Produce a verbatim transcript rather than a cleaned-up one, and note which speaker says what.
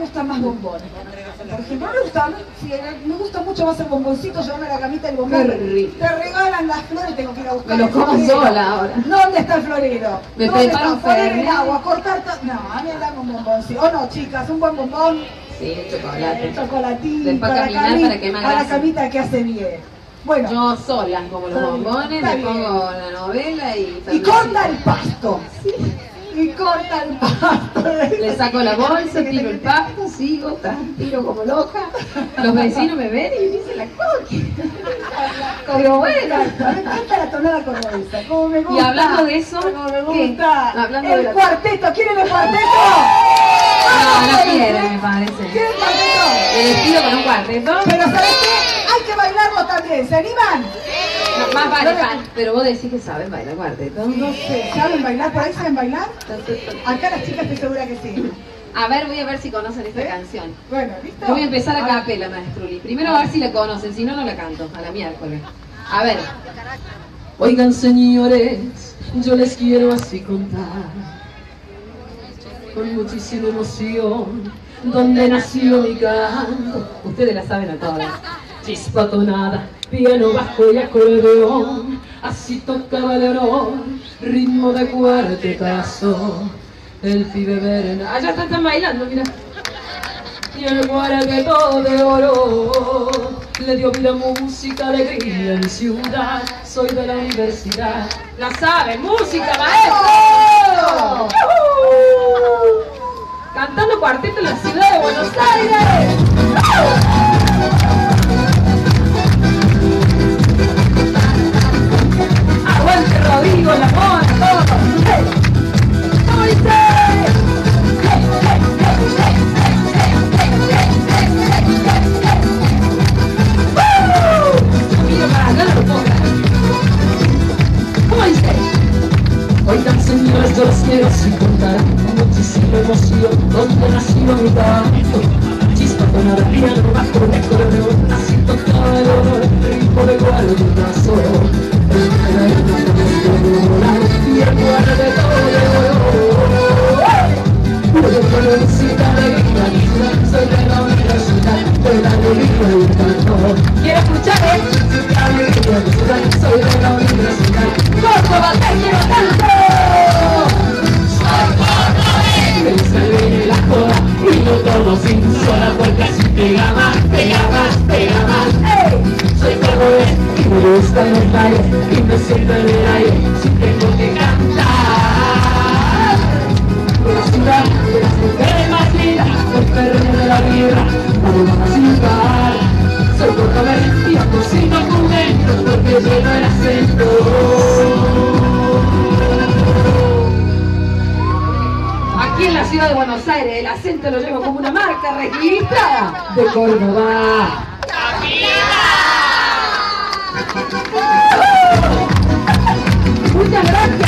Speaker 1: gustan más bombones? Por ejemplo, ¿me gusta? Sí, me gusta mucho más el bomboncito, llevarme a la camita el bombón. Te regalan las flores, tengo que ir a buscar.
Speaker 2: Me lo como sola ahora.
Speaker 1: ¿Dónde está el florero?
Speaker 2: Me
Speaker 1: ¿Dónde
Speaker 2: preparo
Speaker 1: está? Poner el
Speaker 2: fernet.
Speaker 1: agua, cortar todo. No, a mí dame un bomboncito. O no, chicas, un buen bombón.
Speaker 2: Sí, chocolate.
Speaker 1: Chocolatito.
Speaker 2: Después
Speaker 1: a la
Speaker 2: caminar
Speaker 1: cami-
Speaker 2: para quemar
Speaker 1: A la
Speaker 2: grasa.
Speaker 1: camita que hace bien. Bueno.
Speaker 2: Yo sola, como los
Speaker 1: Está bien,
Speaker 2: bombones,
Speaker 1: está
Speaker 2: me
Speaker 1: bien.
Speaker 2: pongo la novela y...
Speaker 1: Y corta el pasto. Y corta el pasto.
Speaker 2: Le saco la bolsa, tiro el pasto, sigo, tan, tiro como loca. Los vecinos me ven y me dicen la coqui. Como bueno.
Speaker 1: Me encanta la tonada cordobesa, como me gusta.
Speaker 2: Y hablando de eso,
Speaker 1: como me
Speaker 2: ¿qué?
Speaker 1: gusta.
Speaker 2: Hablando
Speaker 1: el
Speaker 2: de la-
Speaker 1: cuarteto, ¿quieren el cuarteto?
Speaker 2: No, no quiere, me parece.
Speaker 1: ¿Quieren el cuarteto?
Speaker 2: Me despido con un cuarteto.
Speaker 1: Pero ¿sabes qué? Hay que bailarlo también, ¿se animan?
Speaker 2: No, más vale, pan. Pero vos decís que sabes bailar cuarteto.
Speaker 1: No sé, ¿saben bailar? ¿Por ahí saben bailar? Acá las chicas estoy segura que sí.
Speaker 2: A ver, voy a ver si conocen esta
Speaker 1: ¿Eh?
Speaker 2: canción.
Speaker 1: Bueno, ¿listo?
Speaker 2: Yo voy a empezar a
Speaker 1: ver.
Speaker 2: capela, maestruli. Primero a ver si la conocen, si no, no la canto. A la miércoles. A ver.
Speaker 3: Oigan, señores, yo les quiero así contar, con muchísima emoción, donde nació mi canto. Ustedes la saben a todas. Chispa tonada, piano, bajo y acordeón, así tocaba Leonor, ritmo de cuartetazo. El pibe Berna, allá están, están bailando, mira. Y el guaraguetón de oro le dio vida, música, alegría en mi ciudad. Soy de la universidad.
Speaker 2: La saben, música, maestro. ¡Yujú! Cantando cuarteto en la ciudad de Buenos Aires. Aguante Rodrigo, la mona, todo. ¡Hey! ¿Cómo dice? ¡Hey, hey, hey, hey, hey, hey, hey, hey, hey! ¡Uh! Mira para acá, no lo puedo creer. ¿Cómo dice?
Speaker 3: Oigan, señores, yo les quiero así contar, con muchísima emoción, donde nació mi canto. Chispa tonada, piano, bajo y acordeón, así tocaba el oro, ritmo de cuartetazo. El pibe Berna y el guaraguetón de oro. Yo música, alegría, mi ciudad, soy de la universidad, de la alegría y el canto.
Speaker 2: ¿Quiero escuchar, eh?
Speaker 3: Música, alegría, mi ciudad, soy de la universidad.
Speaker 2: ¡Córdoba, te quiero tanto!
Speaker 3: Me sale la joda y no todo sin sola, porque así pega más, pega más, pega más.
Speaker 2: ¡Ey!
Speaker 3: Soy cordobés y me gustan los bailes y me siento en el aire si tengo que cantar. De la ciudad, de las mujeres más lindas, el perro de la vida, vamos a vacilar. Soy cordobés y ando sin documentos porque lleno el acento.
Speaker 2: Aquí en la ciudad de Buenos Aires, el acento lo llevo como una marca registrada de Córdoba. Muchas gracias.